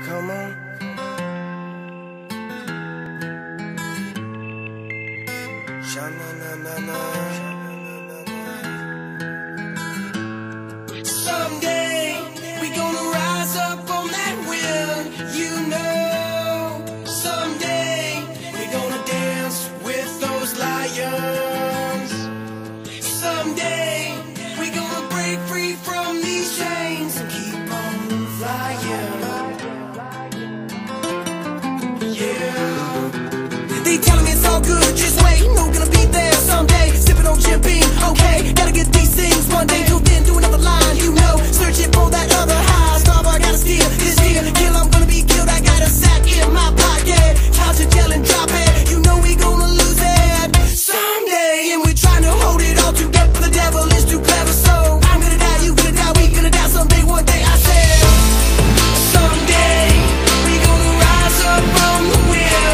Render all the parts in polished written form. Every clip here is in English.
Come on. Sha-na-na-na-na. Someday we gonna rise up on that wheel, you know. Someday we gonna dance with those lions. Someday we gonna break free from these chains and keep on flying. They telling me it's all good, just wait, no gonna be there someday. Sipping on Jim Beam, okay, gotta get these things one day. Till then, do another line, you know, searching for that other high. Starbar gotta steal this here, kill, I'm gonna be killed. I got a sack in my pocket, time to tell and drop it. You know we gonna lose it someday, and we're trying to hold it all together. The devil is too clever, so I'm gonna die, you gonna die, we gonna die someday, one day. I said, someday we gonna rise up from the wheel.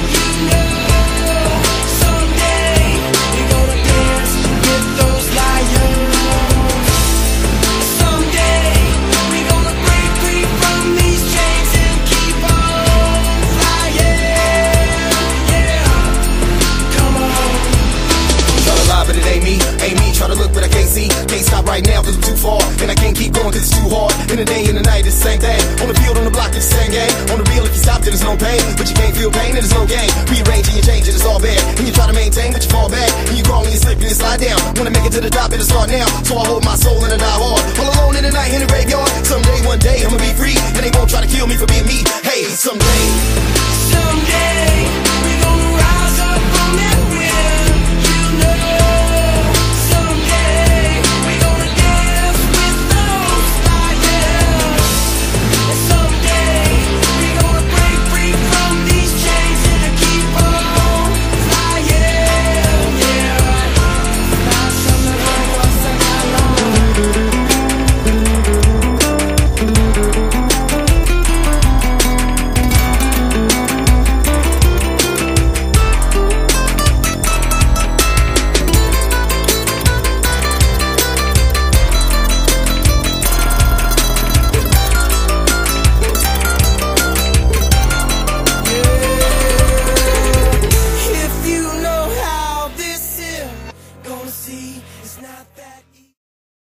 Can't stop right now cause I'm too far, and I can't keep going cause it's too hard. In the day and the night it's the same thing. On the field, on the block it's the same game. On the real if you stop then there's no pain, but you can't feel pain and there's no gain. Rearranging and changing it's all bad, and you try to maintain but you fall back. And you crawl and you slip and you slide down. Wanna make it to the top, it'll start now. So I hold my soul and I die hard. All alone in the night in the graveyard. Someday, one day I'ma be free, and they won't try to kill me for being me. Hey, someday